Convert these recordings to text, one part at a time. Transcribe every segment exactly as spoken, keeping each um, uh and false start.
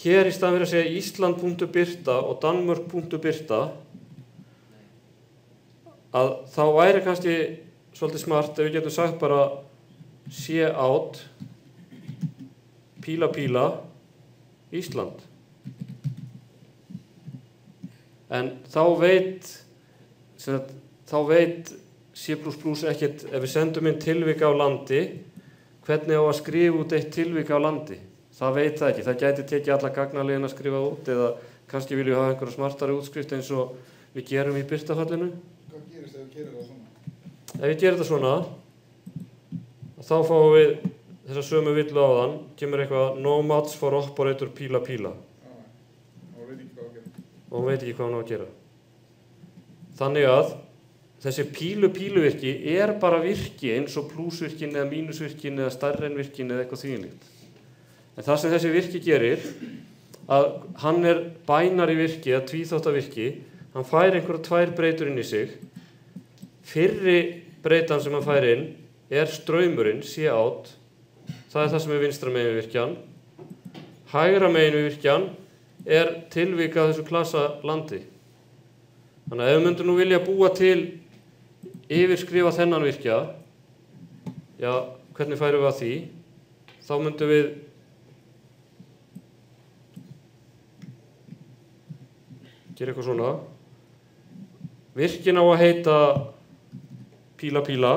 hér í staðinn fyrir að segja Ísland.birta og Danmörk.birta að þá væri kannski svolítið smart ef við getum sagt bara cout píla píla Ísland. En þá veit, sem, þá veit C plus plus ekkert, ef við sendum inn tilvik á landi, hvernig á að skrifa út eitt tilvik á landi. Það veit það ekki. Það gæti tekið alla gagnalegin að skrifa út eða kannski viljum við hafa einhverja smartari útskrift eins og við gerum í birtafallinu. Hvað gerist ef við gerum það svona? Ef við gerum þetta svona, þá fáum við þessa sömu villu áðan, kemur eitthvað no match for operator píla píla. Já, og veit ekki hvað að gera. Og hún veit ekki hvað hún á að gera. Þannig að þessi pílu-píluvirki er bara virki eins og plusvirkin eða mínusvirkin eða stærri en virkin eða eitthvað þvílíkt. En það sem þessi virki gerir, að hann er bænari virki eða tvíþáttavirki, hann fær einhverja tvær breytur inn í sig. Fyrri breytan sem hann fær inn er straumurinn, cout, það er það sem er vinstra megin við virkjan. Hægra megin við virkjan er tilvik af þessu klasa landi. Þannig að ef við myndum nú vilja búa til yfirskrifa þennan virkja, já, hvernig færum við að því? Þá myndum við gera eitthvað svona. Virkin á að heita píla píla.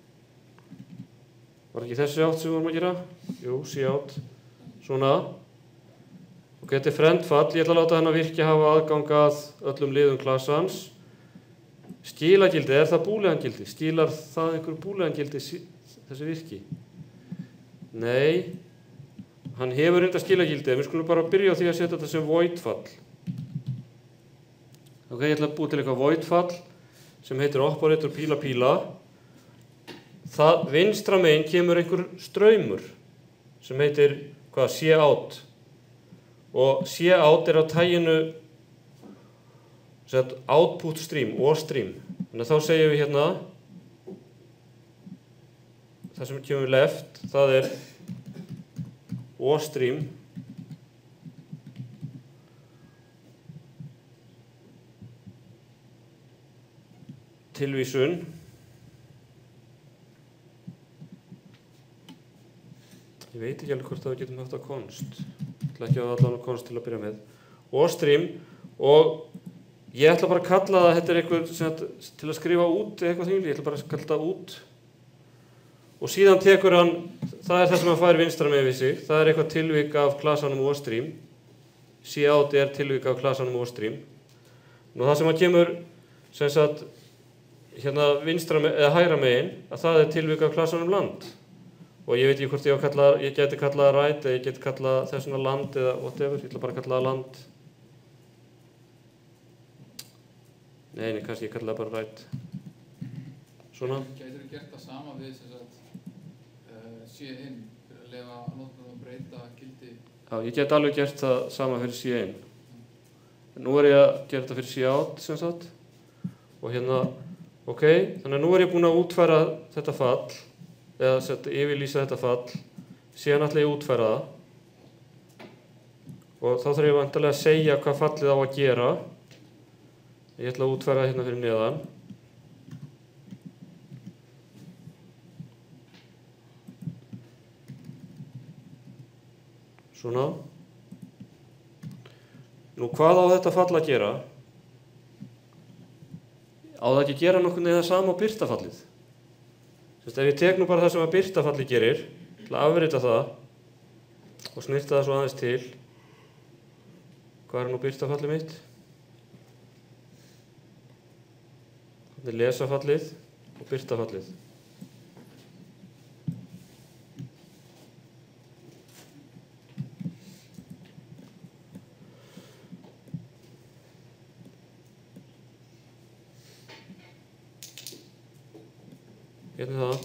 Var ekki þessi átt sem við vorum að gera? Jú, cout. Svona. Ok, þetta er frendfall. Ég ætla að láta þennan virki hafa aðgang að öllum liðum klasans. Skilagildi, er það búleangildi? Skilar það einhverju búleangildi þessi virki? Nei. Hann hefur enda skilagildi, en við skulum bara byrja á því að setja þetta sem voidfall. Ok, ég ætla að búa til eitthvað voidfall sem heitir operator píla píla. Það vinstra megin kemur einhver straumur sem heitir hvað, cout. Og cout er á taginu set, output stream, og stream. Þannig að þá segjum við hérna, það sem kemur left, það er og stream. Tilvísun. Ég veit ekki alveg hvort það við getum haft á const. Ég ætla ekki að hafa allan á const til að byrja með. Og stream. Og ég ætla bara að kalla það, þetta er eitthvað sem, til að skrifa út eitthvað þingli, ég ætla bara að kalla það út. Og síðan tekur hann, það er það sem hann fær vinstra með við sig, það er eitthvað tilvik af klasanum og stream. Cout er tilvik af klasanum og stream. Og það sem hann kemur, sem sagt, hérna vinstra með, eða hægra megin, að það er tilvik af klasanum land. Og ég veit ekki hvort ég á að kalla, ég geti kallað það right, eða ég geti kallað þessuna land eða whatever, ég ætla bara að kalla það land. Nei, nei, kannski ég kalla það bara right. Svona. Gætir þú gert það sama við sem sagt uh, C-in fyrir að lefa notanum að breyta gildi? Já, ég get alveg gert það sama fyrir C-in. Nú er ég að gera þetta fyrir cout, sem sagt. Og hérna, ok, þannig að nú er ég búinn að útfæra þetta fall, eða set, yfirlýsa þetta fall, síðan ætla ég að útfæra það. Og þá þarf ég vantarlega að segja hvað fallið á að gera. Ég ætla að útfæra það hérna fyrir neðan. Svona. Nú, hvað á þetta fall að gera? Á það ekki að gera nokkuð neða sama á birtafallið? Sérst, ef ég tek nú bara það sem að birtafallið gerir, til að afrita það og snyrta það svo aðeins til. Hvað er nú birtafallið mitt? Þetta er lesafallið og birtafallið. Hérna það.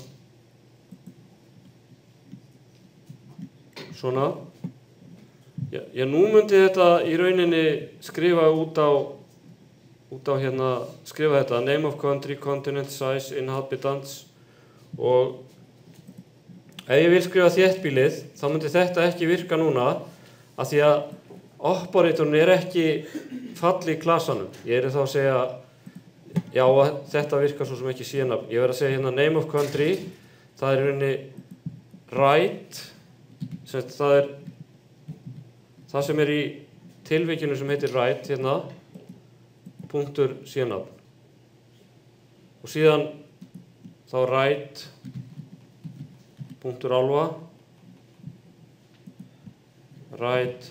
Svona. Já, já, nú myndi þetta í rauninni skrifa út á, út á hérna, skrifa þetta, name of country, continent, size, inhabitants og ef ég vil skrifa þéttbýlið, þá myndi þetta ekki virka núna af því að operatorinn er ekki falli í klasanum. Ég er þá að segja, já, þetta virkar svo sem ekki C-nafn. Ég verð að segja hérna name of country, það er í rauninni right, sem það er það sem er í tilvikinu sem heitir right, hérna, punktur C-nafn. Og síðan þá right, punktur álfa, right,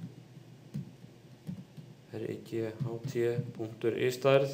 R-I-G-H-T, punktur I-stærð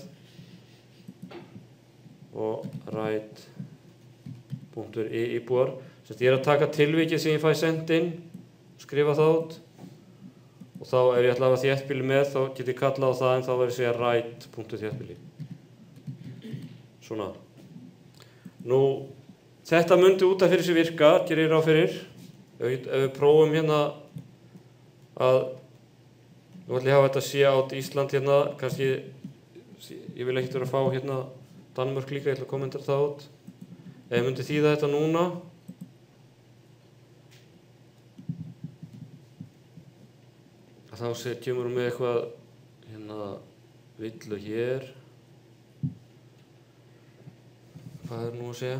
og right, punktur I-íbúar. Ég er að taka tilvikið sem ég fæ send inn, skrifa það út og þá ef ég ætla að hafa þéttbýli með þá get ég kallað á það en þá verður ég að segja right, punktur þéttbýli. Svona. Nú, þetta myndi út af fyrir sig virka, gerir ég ráð fyrir. Ef, ef við prófum hérna að, nú ætla ég að hafa þetta C-out Ísland hérna, kannski, ég vil ekkert vera að fá hérna Danmörk líka, ég ætla að kommentera það út. Ef ég myndi þýða þetta núna, þá kemur við með eitthvað hérna villu hér. Hvað er nú að segja?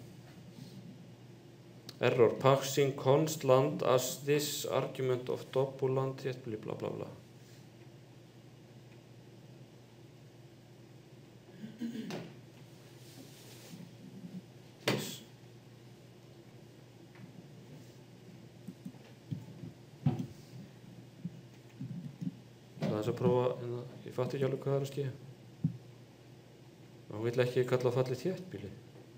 Error parsing const land as this argument of double land þéttbýli bla bla bla. This. Það er að prófa, hérna, ég fatt ekki alveg hvað það er að skilja. Hún vill ekki kalla á fallið þéttbýli.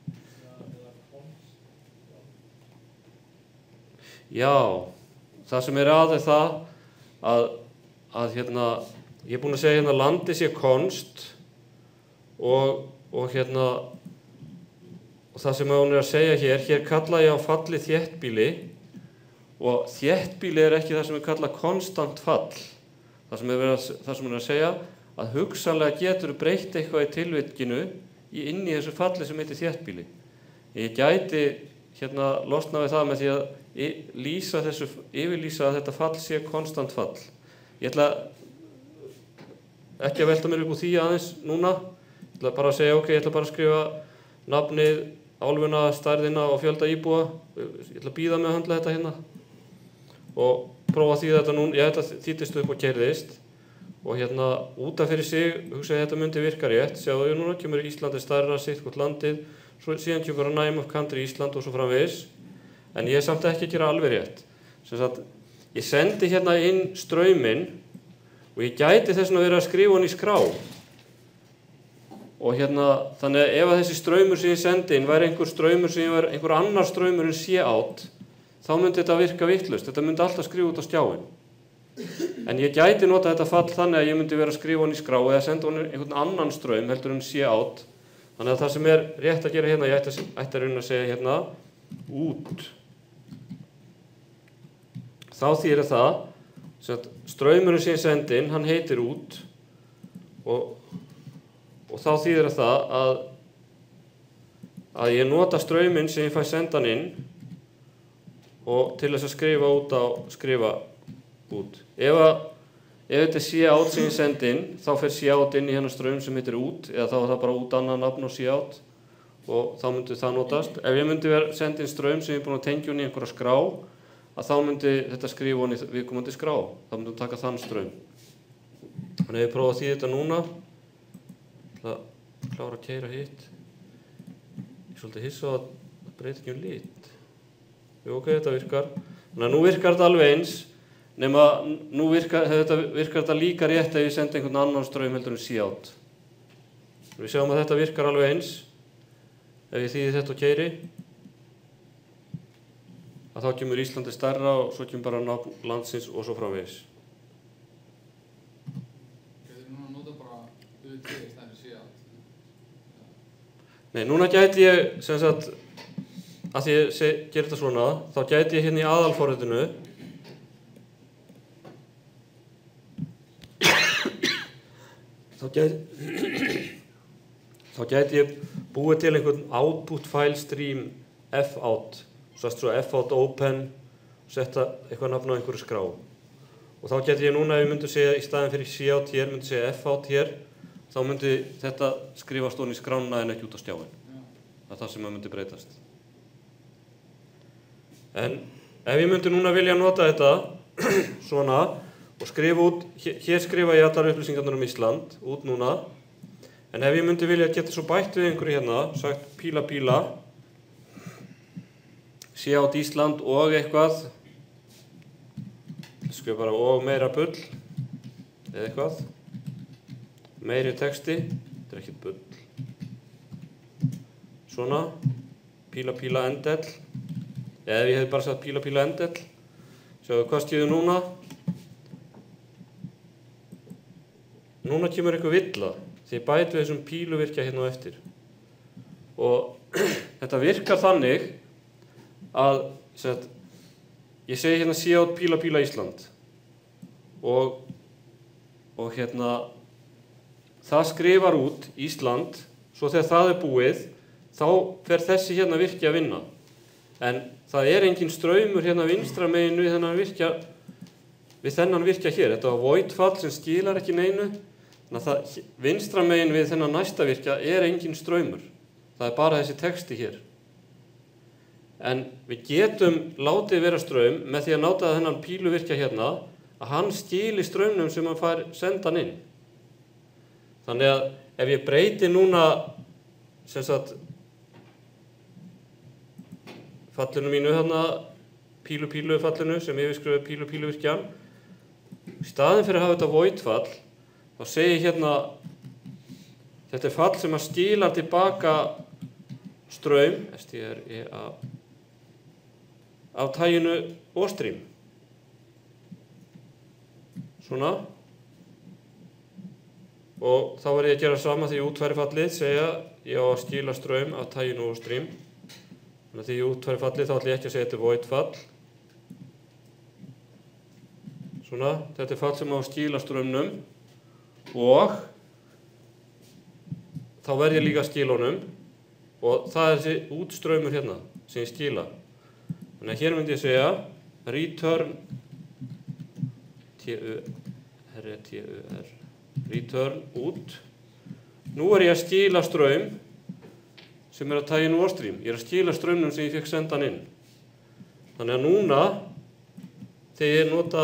Já, það sem er að er það að, að hérna, ég er búinn að segja hérna landið sé konst og, og hérna og það sem hún er að segja hér, hér kalla ég á fallið þéttbýli og þéttbýli er ekki það sem við kalla konstant fall. Það sem er að, það sem hún er að segja að hugsanlega getur breytt eitthvað í tilvikinu inn í þessu falli sem heitir þéttbýli. Ég gæti hérna losna við það með því að lýsa þessu, yfirlýsa að þetta fall sé konstant fall. Ég ætla ekki að velta mér upp úr því aðeins núna. Ég ætla bara að segja, ok, ég ætla bara að skrifa nafnið, álfuna, stærðina og fjölda íbúa. Ég ætla að bíða með að handla þetta hérna og prófa að þýða þetta núna. Ég þetta þýttist upp og keyrðist og hérna út af fyrir sig hugsa ég að þetta myndi virka rétt. Sjáðu, núna kemur Íslandi stærra, sitt hvort landið, svo síðan kemur að name of country Ísland og svo framvegis. En ég er samt ekki að gera alveg rétt. Sem sagt, ég sendi hérna inn strauminn og ég gæti þess að vera að skrifa hann í skrá. Og hérna, þannig að ef að þessi straumur sem ég sendi inn væri einhver straumur sem ég var, einhver annar straumur en C-out, þá myndi þetta virka vitlaust. Þetta myndi alltaf skrifa út á skjáinn. En ég gæti nota þetta fall þannig að ég myndi vera að skrifa hann í skrá eða senda hann einhvern annan straum heldur en C-out. Þannig að það sem er rétt að gera hérna, ég ætti, ætti að reyna að segja hérna út. Þá þýðir það að straumurinn sem ég sendi inn, hann heitir út og, og þá þýðir það að, að ég nota strauminn sem ég fæ sendan inn og til þess að skrifa út á skrifa út. Ef, að, ef þetta er C-out sem ég sendi inn, þá fer C-out inn í hennar straum sem heitir út eða þá er það bara út annað nafn og C-out og þá myndi það notast. Ef ég myndi vera senda inn straum sem ég er búin að tengja hún í einhverja skrá, að þá myndi þetta skrifa hún í viðkomandi skrá. Þá myndi hún taka þann straum. Þannig að ég prófa að þýða þetta núna. Ég ætla að klára að keyra hitt. Ég er svolítið hissa á að það breytir ekki um lit. Jú, ok, þetta virkar. Þannig að nú virkar þetta alveg eins, nema nú virkar þetta, virkar þetta líka rétt ef ég sendi einhvern annan straum heldur en C-out. Við sjáum að þetta virkar alveg eins. Ef ég þýði þetta og keyri, að þá kemur Íslandi stærra og svo kemur bara nafn landsins og svo framvegis. Getur núna að nota bara U T í stæðin C-out? Nei, núna gæti ég, sem sagt, að því ég gerir þetta svona, þá gæti ég hérna í aðalforritinu þá gæti þá gæti ég búið til einhvern output file stream f-out, svo f-out open og setja eitthvað nafn á einhverju skrá. Og þá geti ég núna, ef ég myndi segja í staðin fyrir C out hér, myndi segja F out hér, þá myndi þetta skrifast ofan í skrána en ekki út á skjáin. Það er það sem myndi breytast. En ef ég myndi núna vilja nota þetta svona og skrifa út, hér skrifa ég allar upplýsingarnar um Ísland út núna, en ef ég myndi vilja geta svo bætt við einhverju hérna, sagt píla píla, C out Ísland og eitthvað, skrifa bara og meira bull, eða eitthvað, meiri texti, þetta er ekkert bull, svona, píla píla endell, eða ef ég hef bara sagt píla píla endell, sjáðu hvað stíðu núna, núna kemur eitthvað villa, því ég bæti við þessum píluvirkja hérna á eftir, og þetta virkar þannig að, sem sagt, ég segi hérna C out píla píla Ísland og, og hérna það skrifar út Ísland, svo þegar það er búið þá fer þessi hérna virki að vinna, en það er engin straumur hérna vinstra megin við þennan virkja við þennan virkja hér, þetta var void fall sem skilar ekki neinu, þannig að það, vinstra megin við þennan næsta virkja er engin straumur, það er bara þessi texti hér. En við getum látið vera straum með því að náta þennan píluvirkja hérna að hann skili straumnum sem hann fær sendan inn. Þannig að ef ég breyti núna sem sagt fallinu mínu hérna pílu pílu fallinu sem yfirskrifaði pílu píluvirkjan, í staðinn fyrir að hafa þetta void fall þá segi ég hérna þetta er fall sem að skila tilbaka straum S T R E A af taginu OStream. Svona. Og þá verð ég að gera sama því ég útfæri fallið, segja ég á að skila straum af taginu OStream. Þannig að því ég útfæri fallið þá ætla ég ekki að segja þetta er void fall. Svona, þetta er fall sem á að skila straumnum og þá verð ég líka að skila honum og það er þessi útstraumur hérna sem ég skila. Þannig að hér myndi ég segja return T U R T U R return út. Nú er ég að skila straum sem er að taginu OStream. Ég er að skila straumnum sem ég fekk sendan inn. Þannig að núna þegar ég nota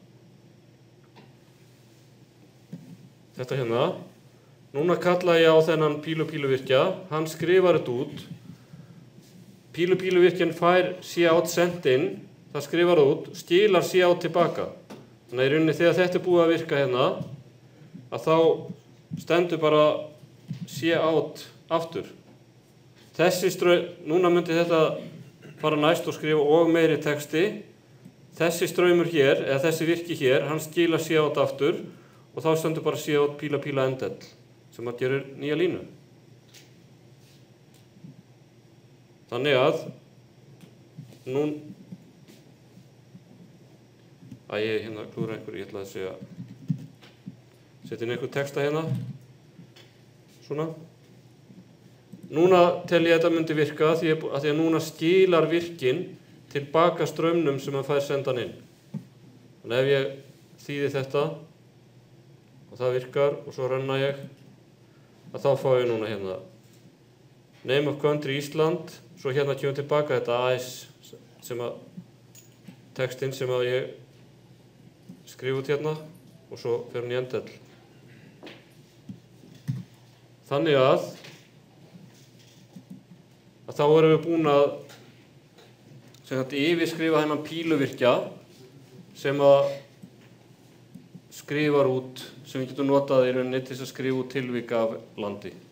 þetta hérna, núna kalla ég á þennan pílu píluvirkja, hann skrifar þetta út. Pílu píluvirkjan fær C out sent in, það skrifar út, skilar C out tilbaka. Þannig að í rauninni þegar þetta er búið að virka hérna, að þá stendur bara C out aftur. Þessi straum, núna myndi þetta fara næst og skrifa og meiri texti. Þessi straumur hér, eða þessi virki hér, hann skilar C out aftur og þá stendur bara C out píla píla endell sem að gerir nýja línu. Þannig að nún að ég hérna klúra einhverju, ég ætla að segja setja inn einhver texta hérna svona. Núna tel ég að þetta myndi virka því að, að því að núna skilar virkin tilbaka straumnum sem hann fær sendan inn. Þannig ef ég þýði þetta og það virkar og svo renna ég að þá fá ég núna hérna name of country Ísland, svo hérna kemur tilbaka þetta A S sem að textinn sem að ég skrifa út hérna og svo fer hann í endell. Þannig að að þá erum við búin að sem sagt yfirskrifa hennan píluvirkja sem að skrifar út sem við getum notað í rauninni til þess að skrifa út tilvik af landi.